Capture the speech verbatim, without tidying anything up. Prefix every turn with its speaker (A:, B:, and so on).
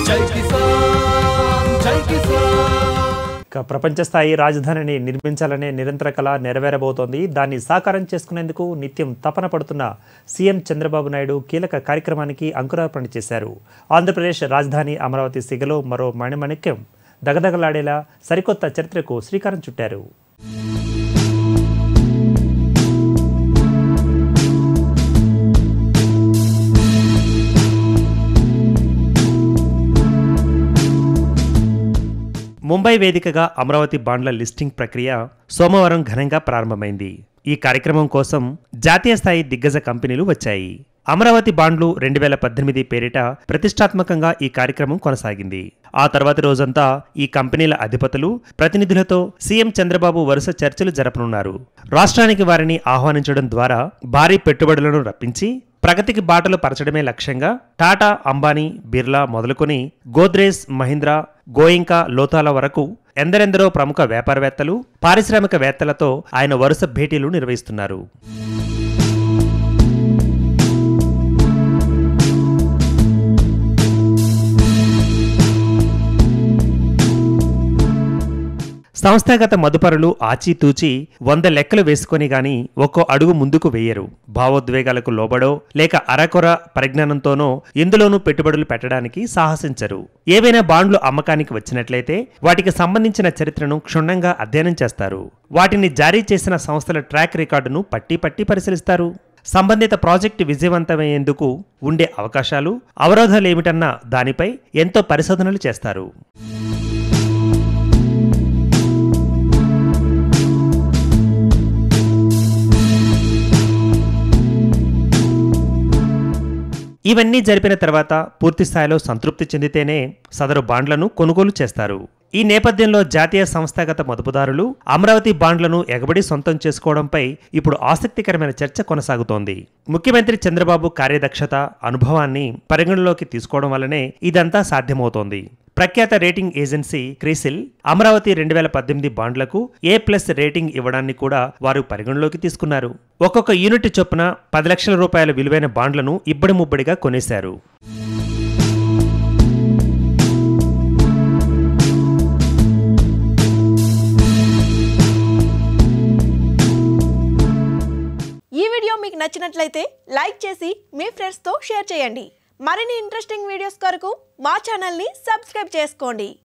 A: Jaikisan, Jaikisan.
B: ప్రపంచ స్థాయి రాజధానిని నిర్మించాలనే నిరంతర కళ నెరవేరబోతోంది. దాన్ని సాకారం చేసుకునేందుకు నిత్యం తపన పడుతున్న సీఎం చంద్రబాబు నాయుడు కీలక కార్యక్రమానికి అంకురార్పణ చేశారు. ఆంధ్రప్రదేశ్ రాజధాని అమరావతి సిగలో మరో మణిమణిక్యం దగదగలాడేలా సరికొత్త చరిత్రకు శ్రీకారం చుట్టారు. ముంబై వేదికగా అమరావతి బాండ్ల లిస్టింగ్ ప్రక్రియ సోమవారం ఘనంగా ప్రారంభమైంది. ఈ కార్యక్రమం కోసం జాతీయ స్థాయి దిగ్గజ కంపెనీలు వచ్చాయి. అమరావతి బాండ్లు రెండు వేల పద్దెనిమిది పేరిట ప్రతిష్టాత్మకంగా ఈ కార్యక్రమం కొనసాగింది. ఆ తర్వాతి రోజంతా ఈ కంపెనీల అధిపతులు, ప్రతినిధులతో సీఎం చంద్రబాబు వరుస చర్చలు జరపనున్నారు. రాష్ట్రానికి వారిని ఆహ్వానించడం ద్వారా భారీ పెట్టుబడులను రప్పించి ప్రగతికి బాటలు పరచడమే లక్ష్యంగా టాటా, అంబానీ, బిర్లా మొదలుకొని గోద్రేజ్, మహీంద్రా, గోయింకా, లోతాల వరకు ఎందరెందరో ప్రముఖ వ్యాపారవేత్తలు, పారిశ్రామికవేత్తలతో ఆయన వరుస భేటీలు నిర్వహిస్తున్నారు. సంస్థాగత మదుపరులు ఆచితూచి వంద లెక్కలు వేసుకొని గాని ఒక్కో అడుగు ముందుకు వేయరు. భావోద్వేగాలకు లోబడో లేక అరకొర పరిజ్ఞానంతోనో ఎందులోనూ పెట్టుబడులు పెట్టడానికి సాహసించరు. ఏవైనా బాండ్లు అమ్మకానికి వచ్చినట్లయితే వాటికి సంబంధించిన చరిత్రను క్షుణ్ణంగా అధ్యయనం చేస్తారు. వాటిని జారీ చేసిన సంస్థల ట్రాక్ రికార్డును పట్టి పట్టి పరిశీలిస్తారు. సంబంధిత ప్రాజెక్టు విజయవంతమయ్యేందుకు ఉండే అవకాశాలు, అవరోధాలేమిటన్న దానిపై ఎంతో పరిశోధనలు చేస్తారు. ఇవన్నీ జరిపిన తర్వాత పూర్తిస్థాయిలో సంతృప్తి చెందితేనే సదరు బాండ్లను కొనుగోలు చేస్తారు. ఈ నేపథ్యంలో జాతీయ సంస్థాగత మదుపుదారులు అమరావతి బాండ్లను ఎగబడి సొంతం చేసుకోవడంపై ఇప్పుడు ఆసక్తికరమైన చర్చ కొనసాగుతోంది. ముఖ్యమంత్రి చంద్రబాబు కార్యదక్షత, అనుభవాన్ని పరిగణలోకి తీసుకోవడం వల్లనే ఇదంతా సాధ్యమవుతోంది. ప్రఖ్యాత రేటింగ్ ఏజెన్సీ క్రీసిల్ అమరావతి రెండు వేల పద్దెనిమిది బాండ్లకు ఏ ప్లస్ రేటింగ్ ఇవ్వడాన్ని కూడా వారు పరిగణలోకి తీసుకున్నారు. ఒక్కొక్క యూనిట్ చొప్పున పది లక్షల రూపాయల విలువైన బాండ్లను ఇబ్బడి ముబ్బడిగా కొనేశారు.
C: ఈ వీడియో మీకు నచ్చినట్లయితే లైక్ చేసి మీ ఫ్రెండ్స్తో షేర్ చేయండి. మరిన్ని ఇంట్రెస్టింగ్ వీడియోస్ కొరకు మా ఛానల్ని సబ్స్క్రైబ్ చేసుకోండి.